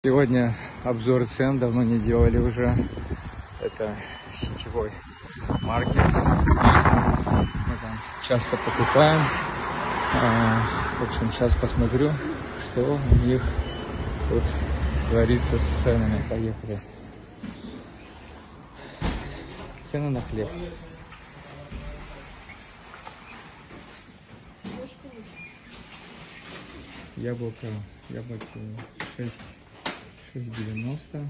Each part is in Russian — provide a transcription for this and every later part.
Сегодня обзор цен, давно не делали уже. Это сетевой маркет. Мы там часто покупаем. В общем, сейчас посмотрю, что у них тут творится с ценами. Поехали. Цены на хлеб. Яблоки 6,90,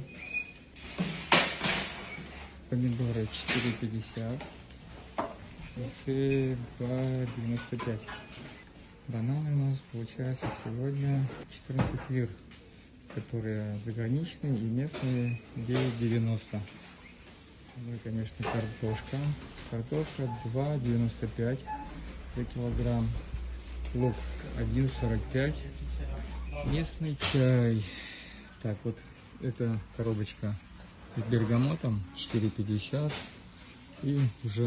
помидоры 4,50, огурцы 2,95. Бананы у нас получается сегодня 14 лир, которые заграничные и местные 9,90. Ну и, конечно, картошка. Картошка 2,95 за килограмм. Лук 1,45. Местный чай. Так, вот эта коробочка с бергамотом 4,50. И уже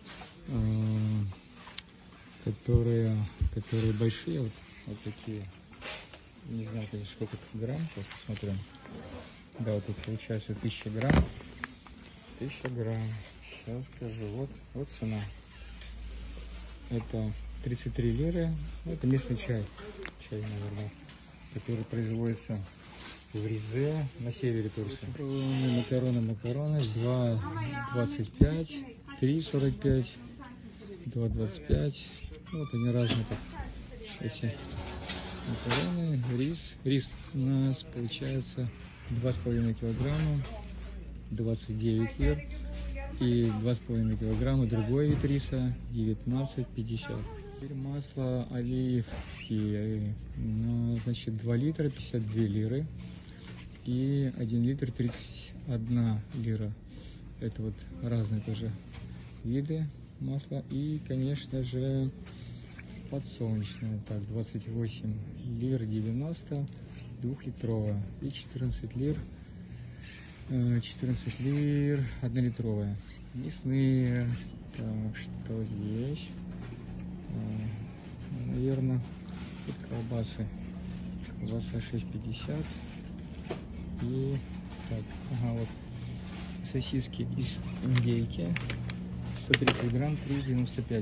которые большие, вот такие. Не знаю, конечно, сколько грамм. Сейчас посмотрим. Да, вот тут получается 1000 грамм. 1000 грамм. Сейчас скажу. Вот цена. Это 33 лиры. Это местный чай. Чай, наверное, который производится в Ризе, на севере Турции. Макароны 2,25, 3,45, 2,25. Вот они разные тут. Эти макароны, рис. Рис у нас получается 2,5 килограмма, 29 лир. И 2,5 килограмма другой вид риса 19,50. Теперь масло оливки, значит, 2 литра 52 лиры и 1 литр 31 лира. Это вот разные тоже виды масла. И, конечно же, подсолнечное. Так, 28 лир 90, 2-литровая. И 14 лир 1-литровая. Мясные. Так, что здесь? Наверное, тут колбасы. Колбаса 6,50. И так, вот сосиски из индейки 130 грамм 3,95.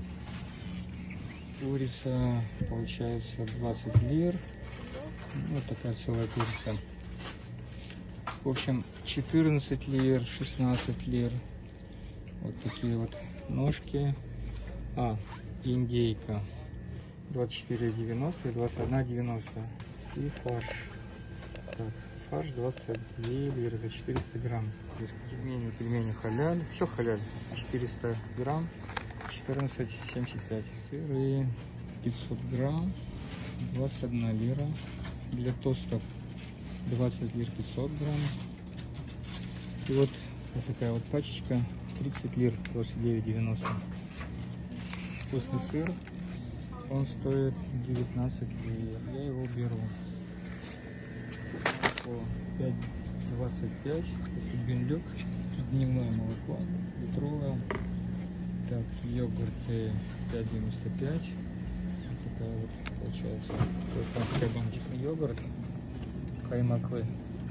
Курица получается 20 лир. Вот такая целая курица. В общем, 14 лир, 16 лир. Вот такие вот ножки. Индейка 24,90 и 21,90. И фарш. Так, фарш 22 лиры за 400 грамм. Пельмени халяль. Все халяль. 400 грамм. 14,75. Сыры 500 грамм. 21 лира. Для тостов 20 лир 500 грамм. И вот такая вот пачечка 30 лир, 29,90. Вкусный сыр, он стоит 19 лир. Я его беру по 5,25. Это бенлюк, дневное молоко, литровое. Так, йогурты 5,95. Такая вот получается такая баночка. Йогурт каймаквы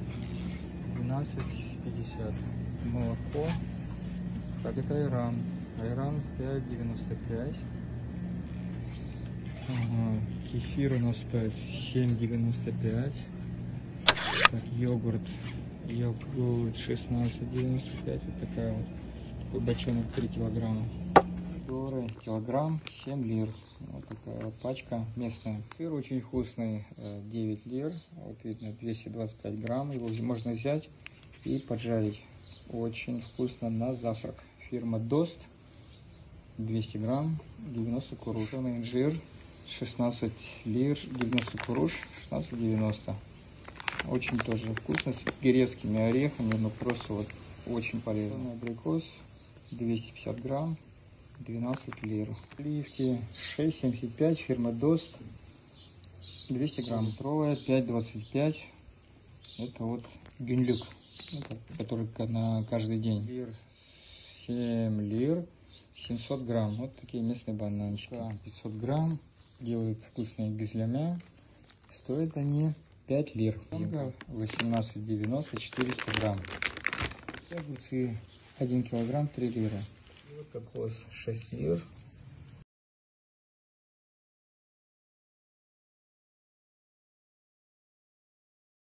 12,50. Молоко. Так, это айран. Айран 5,95. Кефир у нас стоит 7,95. Так, йогурт 16,95. Вот такая вот. Такой бочонок 3 килограмма. Помидоры килограмм 7 лир. Вот такая вот пачка местная. Сыр очень вкусный, 9 лир. Вот видно, 225 грамм. Его можно взять и поджарить. Очень вкусно на завтрак. Фирма Дост, 200 грамм, 90 куруш. Инжир 16 лир, 90 куруш, 16,90. Очень тоже вкусно, с грецкими орехами, но просто вот очень полезно. Абрикос 250 грамм, 12 лир. Сливки 6,75, фирма Дост, 200 грамм. Литровая 5,25. Это вот гюнлюк, который на каждый день. 7 лир, 700 грамм. Вот такие местные бананчики. 500 грамм. Делают вкусные гизлями. Стоят они 5 лир. 18,90, 400 грамм. Огурцы 1 килограмм, 3 лира. И вот кокос 6 лир.